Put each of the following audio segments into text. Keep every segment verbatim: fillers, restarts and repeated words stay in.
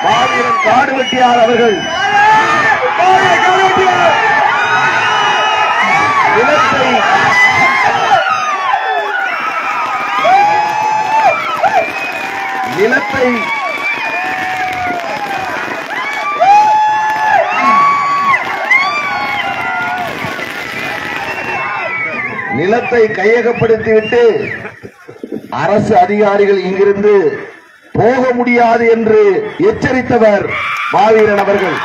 மாவீரன் காடுவெட்டியார் அவர்கள் நிலத்தை நிலத்தை நிலத்தை கையகப்படுத்திவிட்டு அரசு அதிகாரிகள் இங்கிருந்து போக முடியாது என்று எச்சரித்தவர் மாவீரன் அவர்கள்.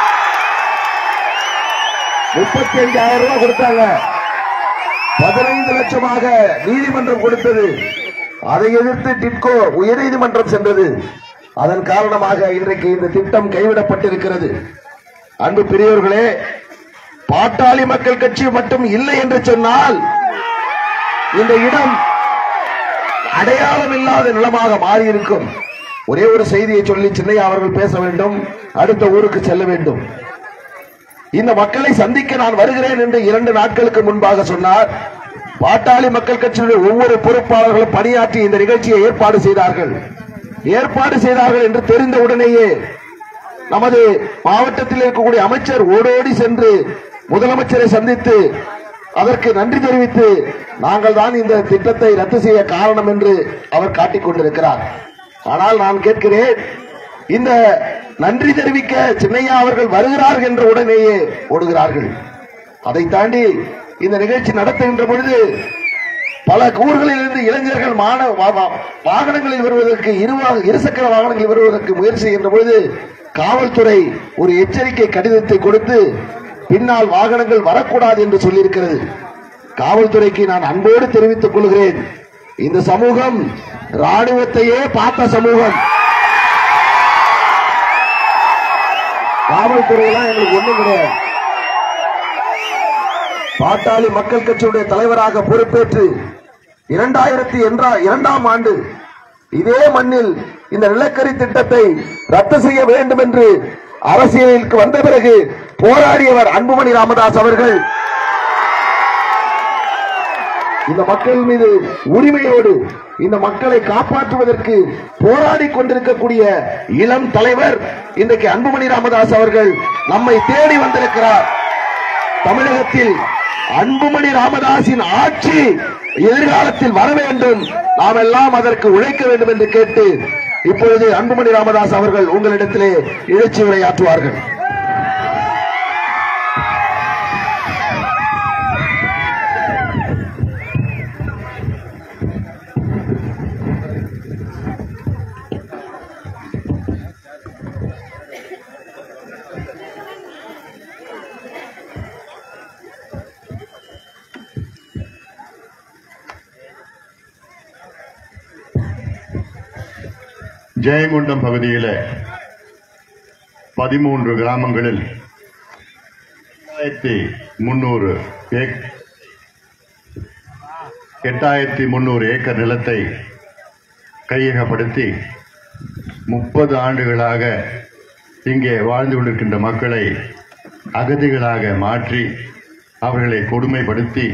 முப்பத்தி அஞ்சாயிரம் ரூபாய் கொடுத்தாங்க, பதினைந்து லட்சமாக நீதிமன்றம் கொடுத்தது. அதை எதிர்த்து டிட்கோ உயர்நீதிமன்றம் சென்றது. அதன் காரணமாக இன்றைக்கு இந்த திட்டம் கைவிடப்பட்டிருக்கிறது. அன்பு பெரியவர்களே, பாட்டாளி மக்கள் கட்சி மட்டும் இல்லை என்று சொன்னால் இந்த இடம் அடையாளம் இல்லாத நிலமாக மாறியிருக்கும். ஒரே ஒரு செய்தியை சொல்லி சின்னையா அவர்கள் பேச வேண்டும், அடுத்த ஊருக்கு செல்ல வேண்டும். இந்த மக்களை சந்திக்க நான் வருகிறேன் என்று இரண்டு நாட்களுக்கு முன்பாக சொன்னார். பாட்டாளி மக்கள் கட்சியினுடைய ஒவ்வொரு பொறுப்பாளர்களும் பணியாற்றி இந்த நிகழ்ச்சியை ஏற்பாடு செய்தார்கள். ஏற்பாடு செய்தார்கள் என்று தெரிந்த உடனேயே நமது மாவட்டத்தில் இருக்கக்கூடிய அமைச்சர் ஓடோடி சென்று முதலமைச்சரை சந்தித்து அதற்கு நன்றி தெரிவித்து நாங்கள் தான் இந்த திட்டத்தை ரத்து செய்ய காரணம் என்று அவர் காட்டிக் கொண்டிருக்கிறார். ஆனால் நான் கேட்கிறேன், இந்த நன்றி தெரிவிக்க சின்னையா அவர்கள் வருகிறார்கள் என்ற உடனேயே ஓடுகிறார்கள். அதை தாண்டி இந்த நிகழ்ச்சி நடத்துகின்ற பொழுது பல ஊர்களில் இருந்து இளைஞர்கள் வாகனங்களில் வருவதற்கு இருசக்கர வாகனங்களில் வருவதற்கு முயற்சி செய்கின்ற பொழுது காவல்துறை ஒரு எச்சரிக்கை கடிதத்தை கொடுத்து பின்னால் வாகனங்கள் வரக்கூடாது என்று சொல்லியிருக்கிறது. காவல்துறைக்கு நான் அன்போடு தெரிவித்துக் கொள்கிறேன், இந்த சமூகம் ராணுவத்தையே பார்த்த சமூகம். காவல்துறையெல்லாம் எங்களுக்கு ஒண்ணும் கிடையாது. பாட்டாளி மக்கள் கட்சியுடைய தலைவராக பொறுப்பேற்று இரண்டாயிரத்தி இரண்டாம் ஆண்டு இதே மண்ணில் இந்த நிலக்கரி திட்டத்தை ரத்து செய்ய வேண்டும் என்று அரசியலுக்கு வந்த பிறகு போராடியவர் அன்புமணி ராமதாஸ் அவர்கள். இந்த மக்கள் மீது உரிமையோடு இந்த மக்களை காப்பாற்றுவதற்கு போராடி கொண்டிருக்கக்கூடிய இளம் தலைவர் இன்றைக்கு அன்புமணி ராமதாஸ் அவர்கள் நம்மை தேடி வந்திருக்கிறார். தமிழகத்தில் அன்புமணி ராமதாஸின் ஆட்சி எதிர்காலத்தில் வர வேண்டும், நாம் எல்லாம் அதற்கு உழைக்க வேண்டும் என்று கேட்டு இப்பொழுது அன்புமணி ராமதாஸ் அவர்கள் உங்களிடத்திலே எழுச்சி உரையாற்றுவார்கள். ஜெயங்கொண்டம் பகுதியில் பதிமூன்று கிராமங்களில் எட்டாயிரத்தி முன்னூறு எட்டாயிரத்தி முன்னூறு ஏக்கர் நிலத்தை கையகப்படுத்தி முப்பது ஆண்டுகளாக இங்கே வாழ்ந்து கொண்டிருக்கின்ற மக்களை அகதிகளாக மாற்றி அவர்களை கொடுமைப்படுத்தி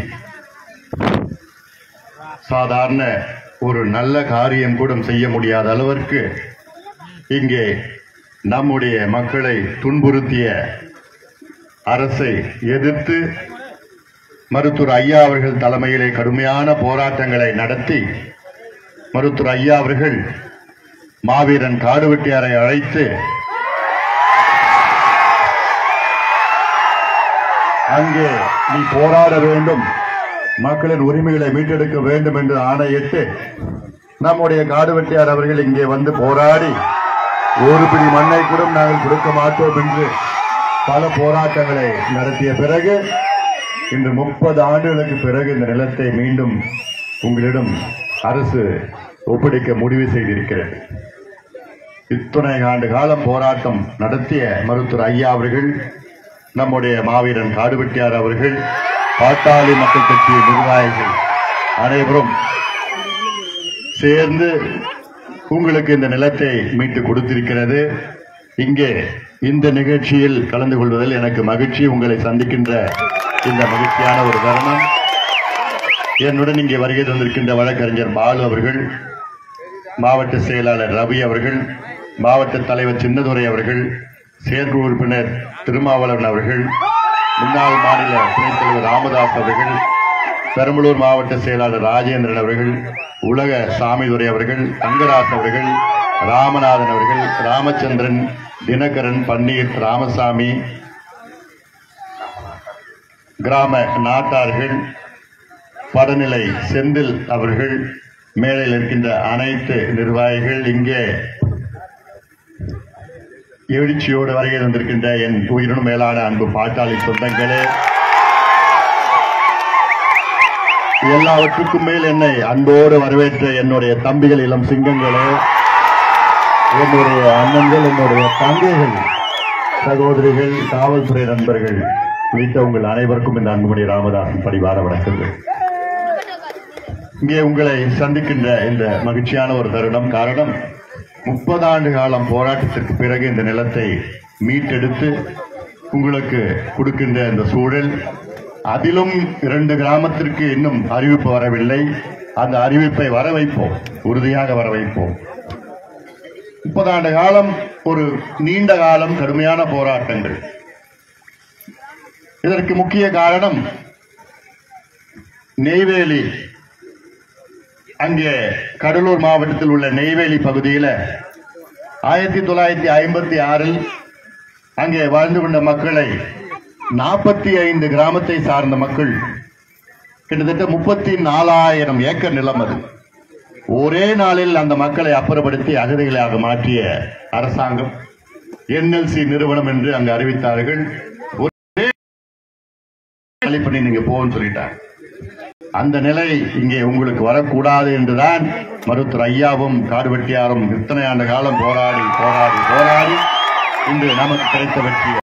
சாதாரண ஒரு நல்ல காரியம் கூட செய்ய முடியாத அளவிற்கு இங்கே நம்முடைய மக்களை துன்புறுத்திய அரசை எதிர்த்து மருத்துவர் ஐயா அவர்கள் தலைமையிலே கடுமையான போராட்டங்களை நடத்தி மருத்துவர் ஐயா அவர்கள் மாவீரன் காடுவெட்டியாரை அழைத்து அங்கே நீ போராட வேண்டும், மக்களின் உரிமைகளை மீட்டெடுக்க வேண்டும் என்று ஆணையிட்டு நம்முடைய காடுவெட்டியார் அவர்கள் இங்கே வந்து போராடி ஒரு பிடி மண்ணை கூட நாங்கள் கொடுக்க மாட்டோம் என்று பல போராட்டங்களை நடத்திய பிறகு இன்று முப்பது ஆண்டுகளுக்கு பிறகு இந்த நிலத்தை மீண்டும் உங்களிடம் அரசு ஒப்படைக்க முடிவு செய்திருக்கிறது. இத்தனை ஆண்டு காலம் போராட்டம் நடத்திய மருத்துவர் ஐயா அவர்கள், நம்முடைய மாவீரன் காடுவெட்டியார் அவர்கள், பாட்டாளி மக்கள் கட்சி நிர்வாகிகள் அனைவரும் சேர்ந்து உங்களுக்கு இந்த நிலத்தை மீட்டு கொடுத்திருக்கிறது. இங்கே இந்த நிகழ்ச்சியில் கலந்து கொள்வதில் எனக்கு மகிழ்ச்சி. உங்களை சந்திக்கின்ற இந்த மகிழ்ச்சியான ஒரு தருணம். என்னுடன் இங்கே வருகை தந்திருக்கின்ற வழக்கறிஞர் பாலு அவர்கள், மாவட்ட செயலாளர் ரவி அவர்கள், மாவட்ட தலைவர் சின்னதுரை அவர்கள், செயற்குழு உறுப்பினர் திருமாவளவன் அவர்கள், முன்னாள் மாநில துணைத் தலைவர் ராமதாஸ் அவர்கள், பெரம்பலூர் மாவட்ட செயலாளர் ராஜேந்திரன் அவர்கள், உலக சாமிதுரை அவர்கள், தங்கராஜ் அவர்கள், ராமநாதன் அவர்கள், ராமச்சந்திரன், தினகரன், பன்னீர், ராமசாமி, கிராம நாட்டார்கள், படநிலை செந்தில் அவர்கள், மேடையில் இருக்கின்ற அனைத்து நிர்வாகிகள், இங்கே எழுச்சியோடு வருகை தந்திருக்கின்ற என் உயிரினும் மேலான அன்பு பாட்டாளி சொந்தங்களே, எல்லாவற்றுக்கும் மேல் என்னை அன்போடு வரவேற்ற என்னுடைய தம்பிகள், இளம் சிங்கங்களே, என்னுடைய அண்ணன்கள், என்னுடைய தங்கைகள், சகோதரிகள், காவல்துறை நண்பர்கள் உள்ளிட்ட உங்கள் அனைவருக்கும் இந்த அன்புமணி ராமதாசன் பணிவார வணக்கங்கள். இங்கே உங்களை சந்திக்கின்ற இந்த மகிழ்ச்சியான ஒரு தருணம். காரணம், முப்பது ஆண்டு காலம் போராட்டத்திற்கு பிறகு இந்த நிலத்தை மீட்டெடுத்து உங்களுக்கு கொடுக்கின்ற இந்த சூழல். அதிலும் இரண்டு கிராமத்திற்கு இன்னும் அறிவிப்பு வரவில்லை. அந்த அறிவிப்பை வர வைப்போம், உறுதியாக வர வைப்போம். முப்பது ஆண்டு காலம் ஒரு நீண்ட காலம் கடுமையான போராட்டங்கள். இதற்கு முக்கிய காரணம் நெய்வேலி, அங்கே கடலூர் மாவட்டத்தில் உள்ள நெய்வேலி பகுதியில் ஆயிரத்தி தொள்ளாயிரத்தி ஐம்பத்தி ஆறில் அங்கே வாழ்ந்து கொண்ட மக்களை, நாற்பத்தி ஐந்து கிராமத்தை சார்ந்த மக்கள், கிட்டத்தட்ட முப்பத்தி நாலாயிரம் ஏக்கர் நிலம், அது ஒரே நாளில் அந்த மக்களை அப்புறப்படுத்தி அகதிகளாக மாற்றிய அரசாங்கம் என்எல்சி நிறுவனம் என்று அங்கு அறிவித்தார்கள். ஒரே பண்ணி நீங்க போன்னு சொல்லிட்டாங்க. அந்த நிலை இங்கே உங்களுக்கு வரக்கூடாது என்றுதான் மருத்துவர் ஐயாவும் காடுவெட்டியாரும் இத்தனை ஆண்டு காலம் போராடி போராடி போராடி இன்று நமக்கு கிடைத்த வெற்றி.